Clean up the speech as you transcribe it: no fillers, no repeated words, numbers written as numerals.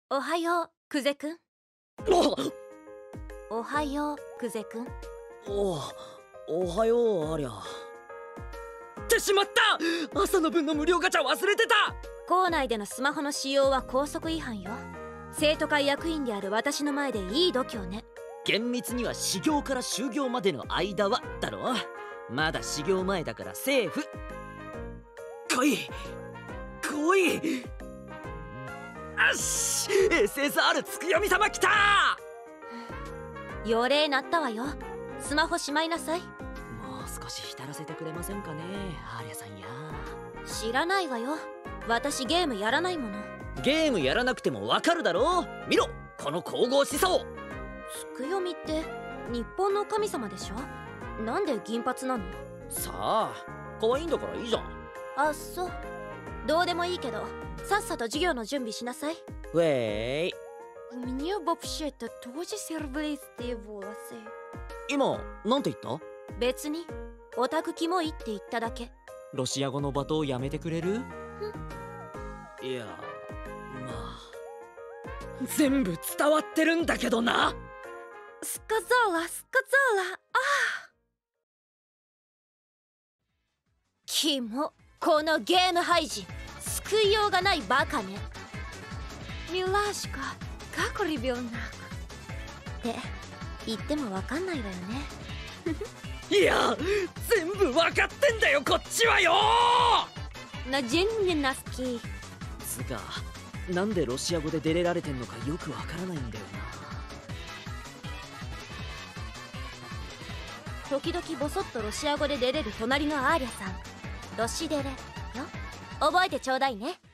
おはよう、クゼくん。おはよう、クゼくん。 おはよう、アリャ。ってしまった、朝の分の無料ガチャ忘れてた。 校内でのスマホの使用は校則違反よ。生徒会役員である私の前でいい度胸ね。 厳密には始業から終業までの間はだろ。まだ始業前だからセーフ。来い来い。よし、 SSR つくよみ様来た。 予令鳴ったわよ。スマホしまいなさい。 もう少し浸らせてくれませんかね、アーリャさんや。 知らないわよ。私ゲームやらないもの。 ゲームやらなくてもわかるだろう。見ろこの神々しさを。 つくよみって日本の神様でしょ。なんで銀髪なの？ さあ、可愛いんだからいいじゃん。 あ、そう。どうでもいいけど、さっさと授業の準備しなさい。 ウェイ。今なんて言った？ 別にオタクキモいって言っただけ。 ロシア語の罵倒やめてくれる？いや、まあ全部伝わってるんだけどな。 スカザーラ、スカザーラ、ああ。キモ、このゲーム廃人。救いようがないバカね。ミラーシカ、カコリビョンナって言ってもわかんないわよね。 いや、全部わかってんだよこっちはよ。 なジェンネナスキーつが、なんでロシア語で出れられてんのかよくわからないんだよな。 時々ボソッとロシア語で出れる隣のアーリャさん、ロシデレよ。覚えてちょうだいね。